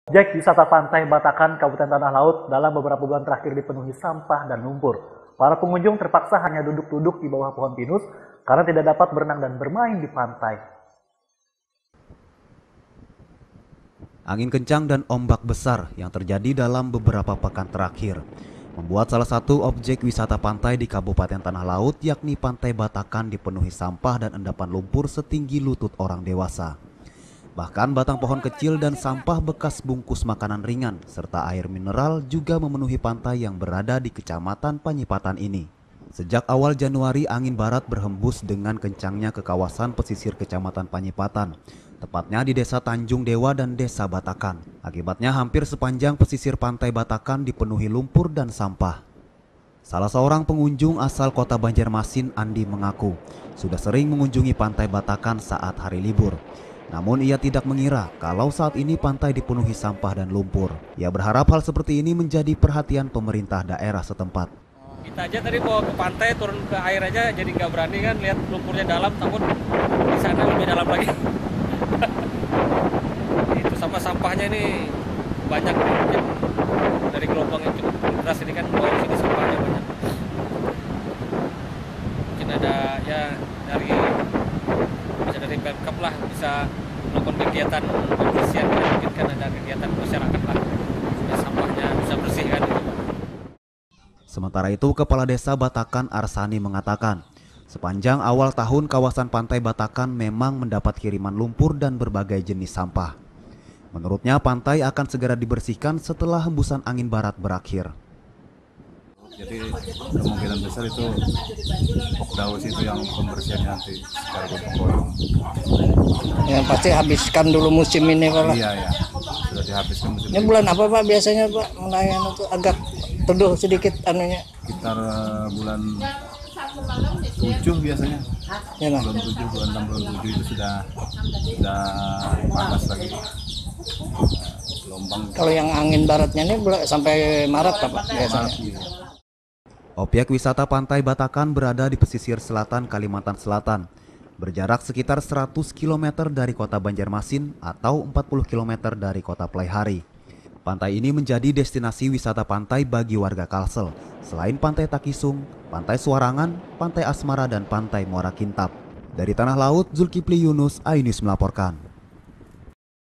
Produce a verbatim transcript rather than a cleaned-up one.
Objek wisata pantai Batakan, Kabupaten Tanah Laut dalam beberapa bulan terakhir dipenuhi sampah dan lumpur. Para pengunjung terpaksa hanya duduk-duduk di bawah pohon pinus karena tidak dapat berenang dan bermain di pantai. Angin kencang dan ombak besar yang terjadi dalam beberapa pekan terakhir membuat salah satu objek wisata pantai di Kabupaten Tanah Laut, yakni Pantai Batakan, dipenuhi sampah dan endapan lumpur setinggi lutut orang dewasa. Bahkan batang pohon kecil dan sampah bekas bungkus makanan ringan serta air mineral juga memenuhi pantai yang berada di Kecamatan Panyipatan ini. Sejak awal Januari, angin barat berhembus dengan kencangnya ke kawasan pesisir Kecamatan Panyipatan, tepatnya di Desa Tanjung Dewa dan Desa Batakan. Akibatnya hampir sepanjang pesisir Pantai Batakan dipenuhi lumpur dan sampah. Salah seorang pengunjung asal Kota Banjarmasin, Andi, mengaku sudah sering mengunjungi Pantai Batakan saat hari libur. Namun ia tidak mengira kalau saat ini pantai dipenuhi sampah dan lumpur. Ia berharap hal seperti ini menjadi perhatian pemerintah daerah setempat. Kita aja tadi mau ke pantai, turun ke air aja jadi nggak berani kan, lihat lumpurnya dalam, takut di sana lebih dalam lagi. Itu sama sampahnya ini banyak, banyak. Dari gelombang yang cukup deras ini kan, bawah sini sampahnya banyak. Mungkin ada ya dari bisa dari Pemkab lah, bisa melakukan kegiatan pembersihan, mungkin kan ada kegiatan masyarakat lah, supaya sampahnya bisa bersih kan. Sementara itu, Kepala Desa Batakan Arsani mengatakan, sepanjang awal tahun kawasan Pantai Batakan memang mendapat kiriman lumpur dan berbagai jenis sampah. Menurutnya, pantai akan segera dibersihkan setelah hembusan angin barat berakhir. Jadi kemungkinan besar itu Pokdaus itu yang pembersihannya nanti secara gotong royong. Ya pasti habiskan dulu musim ini Pak. Iya ya, sudah dihabiskan musim ini. Bulan apa Pak biasanya Pak melayani itu agak teduh sedikit anunya? Sekitar uh, bulan tujuh biasanya. Ya, nah. Bulan tujuh, bulan enam, bulan tujuh itu sudah sudah panas lagi. Gelombang. Kalau yang angin baratnya ini sampai Maret Pak biasanya. Maret, iya. Objek wisata Pantai Batakan berada di pesisir selatan Kalimantan Selatan, berjarak sekitar seratus kilometer dari kota Banjarmasin atau empat puluh kilometer dari kota Pelaihari. Pantai ini menjadi destinasi wisata pantai bagi warga Kalsel, selain Pantai Takisung, Pantai Suarangan, Pantai Asmara, dan Pantai Muara Kintab. Dari Tanah Laut, Zulkifli Yunus, iNews melaporkan.